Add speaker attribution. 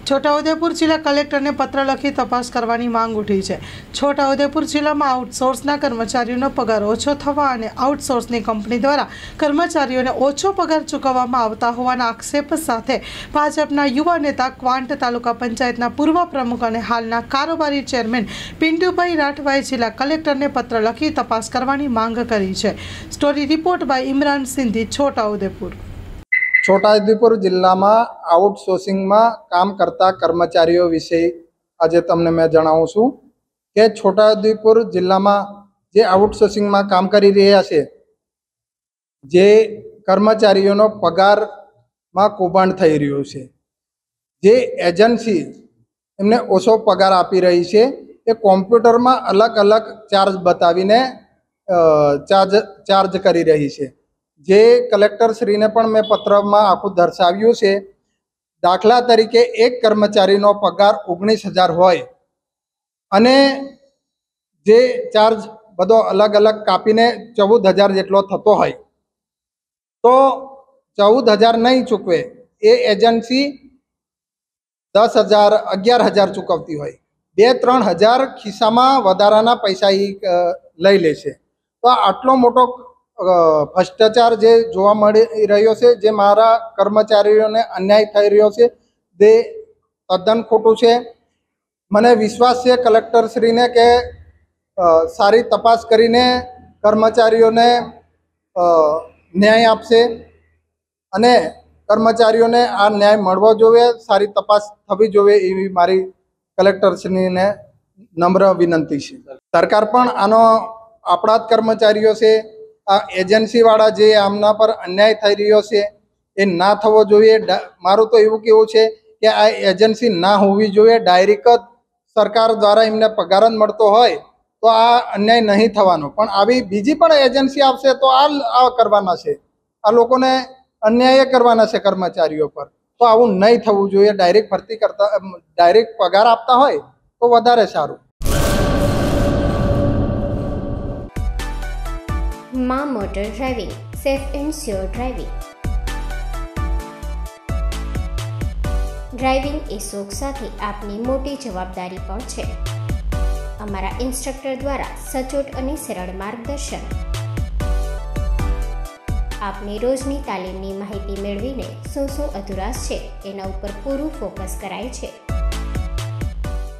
Speaker 1: છોટાઉદેપુર જિલ્લા કલેક્ટરને પત્ર લખી તપાસ કરવાની માંગ ઉઠી છે। છોટાઉદેપુર જિલ્લામાં આઉટસોર્સના કર્મચારીઓનો પગાર ઓછો થવા અને આઉટસોર્સની કંપની દ્વારા કર્મચારીઓને ઓછો પગાર ચૂકવવામાં આવતા હોવાના આક્ષેપ સાથે ભાજપના યુવા નેતા ક્વાંટ તાલુકા પંચાયતના પૂર્વ પ્રમુખ અને હાલના કારોબારી ચેરમેન પિન્ટુભાઈ રાઠવાએ જિલ્લા કલેક્ટરને પત્ર લખી તપાસ કરવાની માંગ કરી છે। Story report by Imran Sindhi, Chhotaudepur.
Speaker 2: Chhotaudepur જિલ્લામાં આઉટસોર્સિંગમાં કામ કરતા કર્મચારીઓ વિશે આજે તમને મેં જણાવું છું કે છોટાઉદેપુર જિલ્લામાં જે આઉટસોર્સિંગમાં કામ કરી રહ્યા છે, જે કર્મચારીઓનો પગારમાં કૌભાંડ થઈ રહ્યું છે, જે એજન્સી એમને ઓછો પગાર આપી રહી છે, એ કોમ્પ્યુટરમાં અલગ અલગ ચાર્જ બતાવીને ચાર્જ કરી રહી છે। જે કલેક્ટરશ્રીને પણ મેં પત્રમાં આખું દર્શાવ્યું છે। દાખલા તરીકે એક કર્મચારીનો પગાર 19,000 હોય અને જે ચાર્જ બધો અલગ અલગ કાપીને 14,000 જેટલો થતો હોય, તો 14,000 નહીં ચૂકવે એ એજન્સી 10,000 11,000 ચૂકવતી હોય, 2-3 હજાર ખિસ્સામાં વધારાના પૈસા લઈ લે છે। તો આટલો મોટો ભ્રષ્ટાચાર જે જોવા મળી રહ્યો છે, જે મારા કર્મચારીઓને અન્યાય થઈ રહ્યો છે, તે તદ્દન ખોટું છે। મને વિશ્વાસ છે કલેક્ટરશ્રીને કે સારી તપાસ કરીને કર્મચારીઓને ન્યાય આપશે અને કર્મચારીઓને આ ન્યાય મળવો જોઈએ, સારી તપાસ થવી જોઈએ એવી મારી કલેક્ટરશ્રીને નમ્ર વિનંતી છે। સરકાર પણ આનો આપણા જ કર્મચારીઓ છે, આ એજન્સીવાળા જે આમના પર અન્યાય થઈ રહ્યો છે એ ના થવો જોઈએ। મારું તો એવું કહેવું છે કે આ એજન્સી ના હોવી જોઈએ, ડાયરેક્ટ જ સરકાર દ્વારા એમને પગાર જ મળતો હોય તો આ અન્યાય નહીં થવાનો, પણ આવી બીજી પણ એજન્સી આવશે તો આ કરવાના છે, આ લોકોને અન્યાય કરવાના છે કર્મચારીઓ પર। તો આવું નહીં થવું જોઈએ, ડાયરેક્ટ ભરતી કરતા ડાયરેક્ટ પગાર આપતા હોય તો વધારે સારું।
Speaker 3: માં motor driving, safe and sure driving. Driving એ શોખ સાથે આપની મોટી જવાબદારી પણ છે। અમારા ઇન્સ્ટ્રક્ટર દ્વારા સચોટ અને સરળ માર્ગદર્શન, આપની રોજની તાલીમની માહિતી મેળવીને શું અધુરાશ છે એના ઉપર પૂરું ફોકસ કરાય છે।